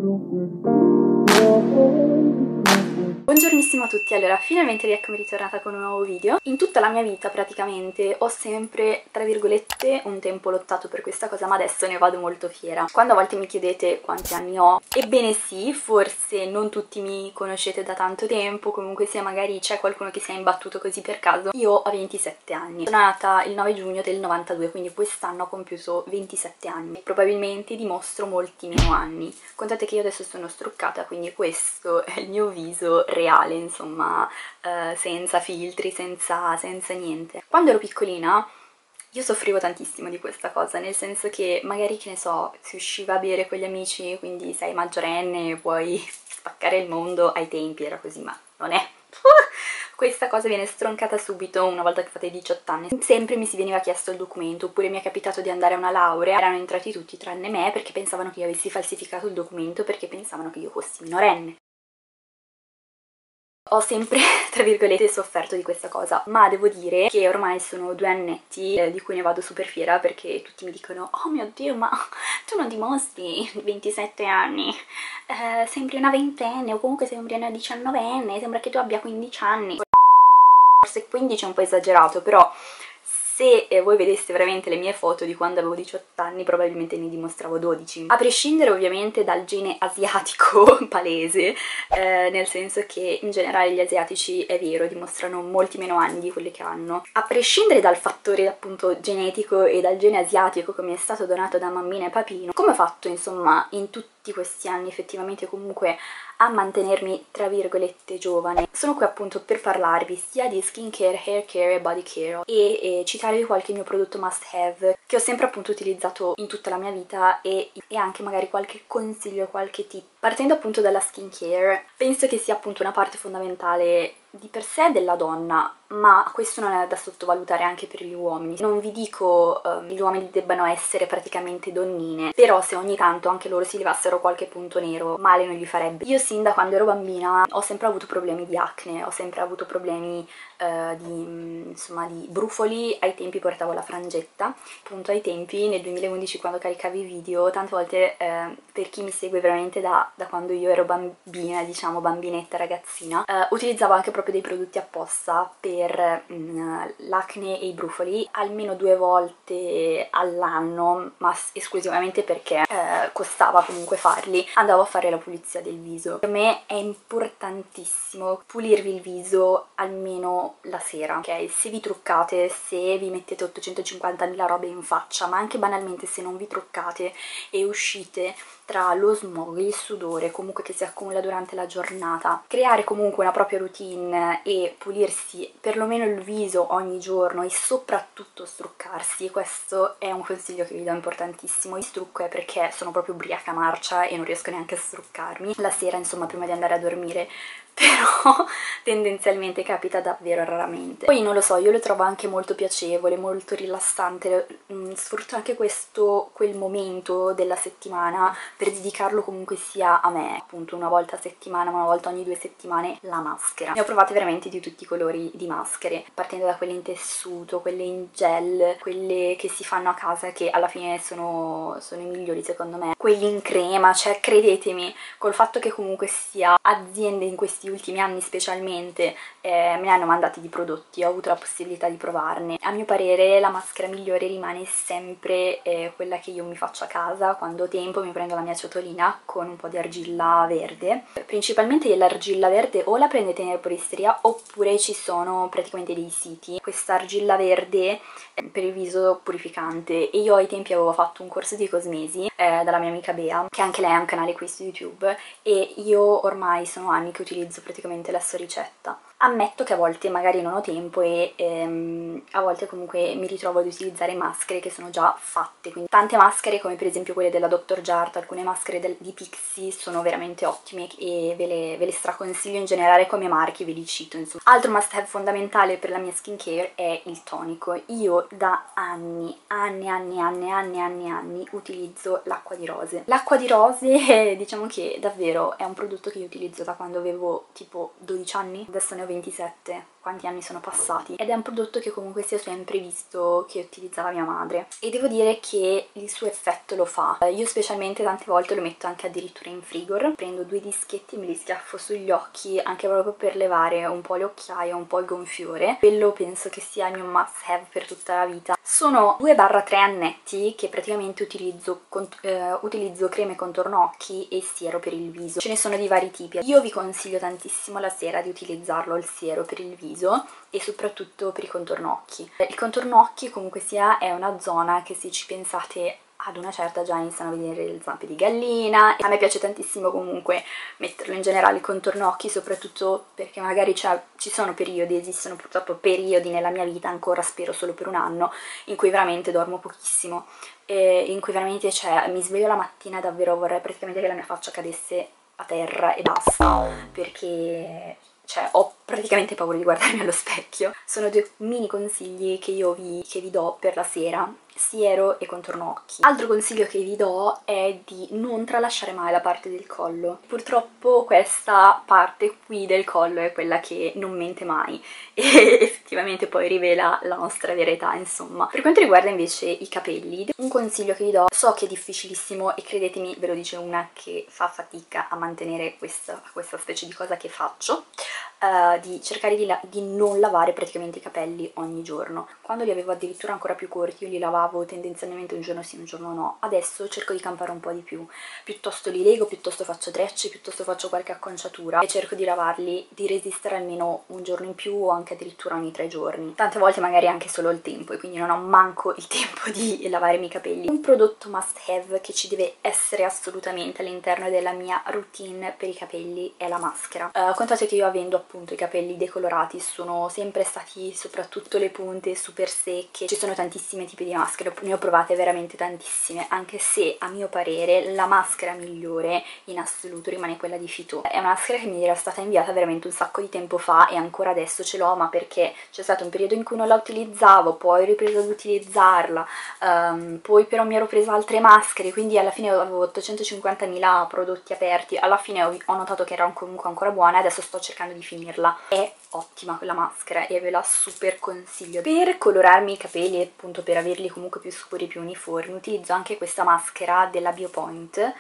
Buongiornissimo a tutti, allora finalmente rieccomi ritornata con un nuovo video. In tutta la mia vita praticamente ho sempre, tra virgolette, un tempo lottato per questa cosa, ma adesso ne vado molto fiera. Quando a volte mi chiedete quanti anni ho, ebbene sì, forse non tutti mi conoscete da tanto tempo, comunque sia magari c'è qualcuno che si è imbattuto così per caso. Io ho 27 anni, sono nata il 9 giugno del 92, quindi quest'anno ho compiuto 27 anni. Probabilmente dimostro molti meno anni. Contate che io adesso sono struccata, quindi questo è il mio viso reale, insomma, senza filtri, senza niente. Quando ero piccolina io soffrivo tantissimo di questa cosa, nel senso che magari, che ne so, si usciva a bere con gli amici, quindi sei maggiorenne, puoi spaccare il mondo, ai tempi era così, ma non è. Questa cosa viene stroncata subito una volta che fate i 18 anni. Sempre mi si veniva chiesto il documento, oppure mi è capitato di andare a una laurea, erano entrati tutti tranne me perché pensavano che io avessi falsificato il documento, perché pensavano che io fossi minorenne. Ho sempre, tra virgolette, sofferto di questa cosa, ma devo dire che ormai sono 2 annetti di cui ne vado super fiera, perché tutti mi dicono: oh mio Dio, ma tu non dimostri 27 anni, sembri una ventenne o comunque sembri una 19enne, sembra che tu abbia 15 anni. Forse 15 è un po' esagerato, però se voi vedeste veramente le mie foto di quando avevo 18 anni probabilmente ne dimostravo 12. A prescindere ovviamente dal gene asiatico palese, nel senso che in generale gli asiatici, è vero, dimostrano molti meno anni di quelli che hanno. A prescindere dal fattore appunto genetico e dal gene asiatico che mi è stato donato da mammina e papino, come ho fatto insomma in tutti questi anni effettivamente comunque a mantenermi tra virgolette giovane? Sono qui appunto per parlarvi sia di skincare, hair care e body care e citarvi qualche mio prodotto must have che ho sempre appunto utilizzato in tutta la mia vita e anche magari qualche consiglio, qualche tip. Partendo appunto dalla skincare, penso che sia appunto una parte fondamentale di per sé della donna, ma questo non è da sottovalutare anche per gli uomini. Non vi dico gli uomini debbano essere praticamente donnine, però se ogni tanto anche loro si levassero qualche punto nero, male non gli farebbe. Io sin da quando ero bambina ho sempre avuto problemi di acne, ho sempre avuto problemi insomma di brufoli. Ai tempi portavo la frangetta, appunto ai tempi nel 2011 quando caricavi i video, tante volte per chi mi segue veramente da quando io ero bambina, diciamo bambinetta, ragazzina, utilizzavo anche proprio dei prodotti apposta per l'acne e i brufoli, almeno 2 volte all'anno, ma esclusivamente perché costava comunque farli. Andavo a fare la pulizia del viso. Per me è importantissimo pulirvi il viso almeno la sera, ok? Se vi truccate, se vi mettete 850.000 robe in faccia, ma anche banalmente se non vi truccate e uscite, tra lo smog, il sudore comunque che si accumula durante la giornata, creare comunque una propria routine e pulirsi perlomeno il viso ogni giorno e soprattutto struccarsi, questo è un consiglio che vi do importantissimo. Il trucco è perché sono proprio ubriaca marcia e non riesco neanche a struccarmi la sera, insomma, prima di andare a dormire, però tendenzialmente capita davvero raramente. Poi non lo so, io lo trovo anche molto piacevole, molto rilassante, sfrutto anche quel momento della settimana per dedicarlo comunque sia a me, appunto una volta a settimana, una volta ogni 2 settimane, la maschera. Ne ho provate veramente di tutti i colori di maschere, partendo da quelle in tessuto, quelle in gel, quelle che si fanno a casa che alla fine sono i migliori secondo me, quelli in crema, cioè credetemi, col fatto che comunque sia aziende in questi ultimi anni specialmente me ne hanno mandati di prodotti, ho avuto la possibilità di provarne. A mio parere la maschera migliore rimane sempre quella che io mi faccio a casa. Quando ho tempo mi prendo la mia ciotolina con un po' di argilla verde, principalmente l'argilla verde o la prendete in erboristeria oppure ci sono praticamente dei siti. Questa argilla verde per il viso purificante, e io ai tempi avevo fatto un corso di cosmesi dalla mia amica Bea, che anche lei ha un canale qui su YouTube, e io ormai sono anni che utilizzo praticamente la sua ricetta. Ammetto che a volte magari non ho tempo e a volte comunque mi ritrovo ad utilizzare maschere che sono già fatte, quindi tante maschere come per esempio quelle della Dr. Jart, alcune maschere di Pixi sono veramente ottime e ve le straconsiglio in generale come marchi, ve li cito insomma. Altro must have fondamentale per la mia skincare è il tonico. Io da anni utilizzo l'acqua di rose. L'acqua di rose diciamo che davvero è un prodotto che io utilizzo da quando avevo tipo 12 anni, adesso ne ho 27, quanti anni sono passati, ed è un prodotto che comunque sia sempre visto che utilizzava mia madre, e devo dire che il suo effetto lo fa. Io specialmente tante volte lo metto anche addirittura in frigor, prendo 2 dischetti e me li schiaffo sugli occhi, anche proprio per levare un po' le occhiaie, un po' il gonfiore. Quello penso che sia il mio must have per tutta la vita. Sono 2-3 annetti che praticamente utilizzo creme contorno occhi e siero per il viso. Ce ne sono di vari tipi. Io vi consiglio tantissimo la sera di utilizzarlo il siero per il viso e soprattutto per i contorno occhi. Il contorno occhi comunque sia è una zona che, se ci pensate, ad una certa già iniziano a vedere le zampe di gallina. A me piace tantissimo comunque metterlo in generale il contorno occhi, soprattutto perché magari ci sono periodi, esistono purtroppo periodi nella mia vita, ancora spero solo per un anno, in cui veramente dormo pochissimo e in cui veramente mi sveglio la mattina e davvero vorrei praticamente che la mia faccia cadesse a terra e basta, perché ho praticamente paura di guardarmi allo specchio. Sono 2 mini consigli che vi do per la sera: siero e contorno occhi. Altro consiglio che vi do è di non tralasciare mai la parte del collo. Purtroppo questa parte qui del collo è quella che non mente mai e effettivamente poi rivela la nostra vera età, insomma. Per quanto riguarda invece i capelli, un consiglio che vi do, so che è difficilissimo e credetemi, ve lo dice una che fa fatica a mantenere questa specie di cosa che faccio, di cercare di non lavare praticamente i capelli ogni giorno. Quando li avevo addirittura ancora più corti io li lavavo tendenzialmente un giorno sì un giorno no, adesso cerco di campare un po' di più, piuttosto li lego, piuttosto faccio trecce, piuttosto faccio qualche acconciatura e cerco di lavarli, di resistere almeno un giorno in più o anche addirittura ogni 3 giorni. Tante volte magari anche solo il tempo, e quindi non ho manco il tempo di lavare i miei capelli. Un prodotto must have che ci deve essere assolutamente all'interno della mia routine per i capelli è la maschera. Contate che io, avendo appunto i capelli decolorati, sono sempre stati, soprattutto le punte, super secche. Ci sono tantissimi tipi di maschere, ne ho provate veramente tantissime, anche se a mio parere la maschera migliore in assoluto rimane quella di Phyto. È una maschera che mi era stata inviata veramente un sacco di tempo fa e ancora adesso ce l'ho, ma perché c'è stato un periodo in cui non la utilizzavo, poi ho ripreso ad utilizzarla, poi però mi ero presa altre maschere, quindi alla fine avevo 850.000 prodotti aperti. Alla fine ho notato che era comunque ancora buona e adesso sto cercando di finirla. È ottima quella maschera e ve la super consiglio. Per colorarmi i capelli e appunto per averli comunque più scuri, più uniformi, utilizzo anche questa maschera della Biopoint,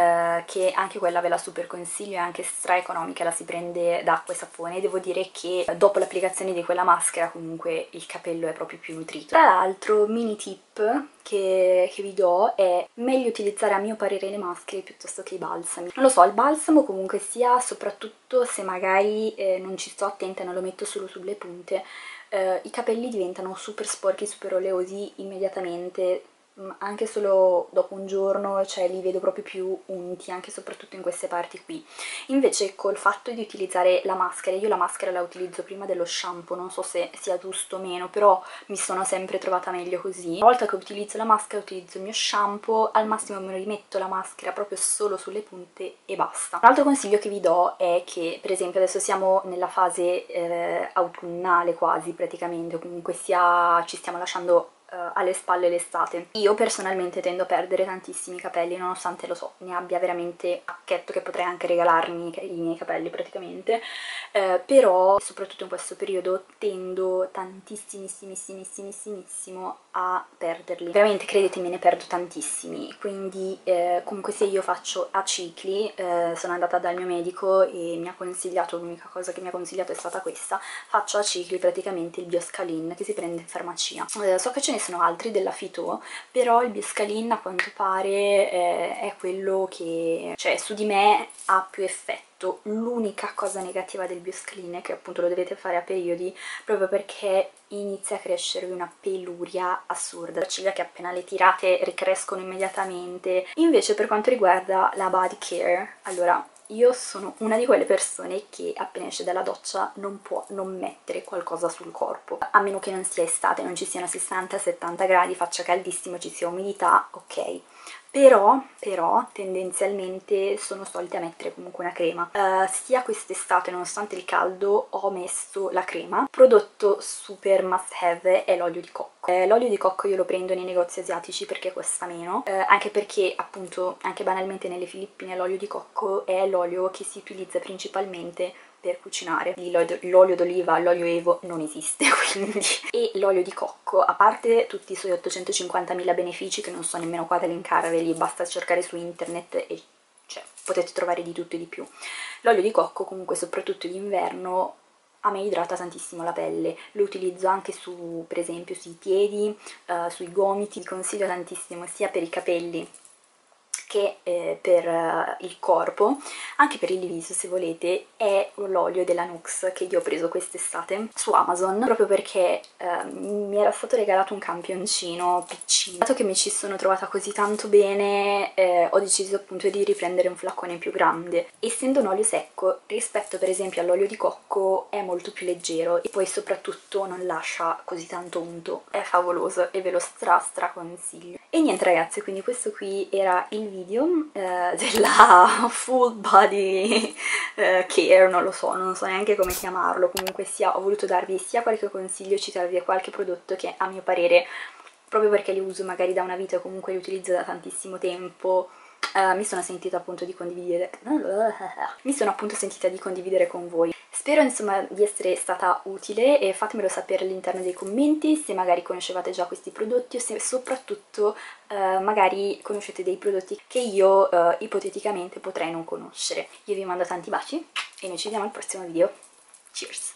che anche quella ve la super consiglio, è anche stra economica, la si prende da acqua e sapone. Devo dire che dopo l'applicazione di quella maschera comunque il capello è proprio più nutrito. Tra l'altro, mini tip che vi do è: meglio utilizzare a mio parere le maschere piuttosto che i balsami. Non lo so, il balsamo comunque sia, soprattutto se magari non ci sto attenta e non lo metto solo sulle punte, i capelli diventano super sporchi, super oleosi immediatamente, anche solo dopo un giorno, cioè li vedo proprio più unti, anche e soprattutto in queste parti qui. Invece col fatto di utilizzare la maschera, io la maschera la utilizzo prima dello shampoo, non so se sia giusto o meno, però mi sono sempre trovata meglio così. Una volta che utilizzo la maschera utilizzo il mio shampoo, al massimo me lo rimetto la maschera proprio solo sulle punte e basta. Un altro consiglio che vi do è che, per esempio, adesso siamo nella fase autunnale quasi praticamente, o comunque sia ci stiamo lasciando alle spalle l'estate. Io personalmente tendo a perdere tantissimi capelli, nonostante, lo so, ne abbia veramente a pacchetto che potrei anche regalarmi i miei capelli praticamente, però soprattutto in questo periodo tendo tantissimissimissimo a perderli. Veramente, credetemi, ne perdo tantissimi, quindi comunque se io faccio a cicli, sono andata dal mio medico e mi ha consigliato, l'unica cosa che mi ha consigliato è stata questa: faccio a cicli praticamente il Bioscalin che si prende in farmacia. So che ce ne sono altri della Phyto, però il Bioscalin a quanto pare è quello che, cioè, su di me ha più effetto. L'unica cosa negativa del Bioscalin è che appunto lo dovete fare a periodi, proprio perché inizia a crescervi una peluria assurda, le ciglia che appena le tirate ricrescono immediatamente. Invece per quanto riguarda la body care, allora, io sono una di quelle persone che appena esce dalla doccia non può non mettere qualcosa sul corpo, a meno che non sia estate, non ci siano 60-70 gradi, faccia caldissimo, ci sia umidità, ok. Però tendenzialmente sono solita mettere comunque una crema. Sia quest'estate, nonostante il caldo, ho messo la crema. Prodotto super must have è l'olio di cocco. L'olio di cocco io lo prendo nei negozi asiatici perché costa meno, anche perché appunto anche banalmente nelle Filippine l'olio di cocco è l'olio che si utilizza principalmente per cucinare. L'olio d'oliva, l'olio Evo non esiste, quindi. E l'olio di cocco, a parte tutti i suoi 850.000 benefici che non so nemmeno qua ad elencarveli, basta cercare su internet e cioè, potete trovare di tutto e di più. L'olio di cocco comunque soprattutto d'inverno a me idrata tantissimo la pelle, lo utilizzo anche su, per esempio, sui piedi, sui gomiti, vi consiglio tantissimo sia per i capelli che per il corpo, anche per il viso se volete, è l'olio della Nux che io ho preso quest'estate su Amazon, proprio perché mi era stato regalato un campioncino piccino. Dato che mi ci sono trovata così tanto bene, ho deciso appunto di riprendere un flacone più grande. Essendo un olio secco, rispetto per esempio all'olio di cocco, è molto più leggero e poi soprattutto non lascia così tanto unto. È favoloso e ve lo stra consiglio. E niente ragazzi, quindi questo qui era il video della full body care, non so neanche come chiamarlo, comunque sia ho voluto darvi sia qualche consiglio, citarvi qualche prodotto che a mio parere, proprio perché li uso magari da una vita o comunque li utilizzo da tantissimo tempo, mi sono sentita appunto di condividere con voi. Spero insomma di essere stata utile e fatemelo sapere all'interno dei commenti se magari conoscevate già questi prodotti o se soprattutto magari conoscete dei prodotti che io ipoteticamente potrei non conoscere. Io vi mando tanti baci e noi ci vediamo al prossimo video. Cheers!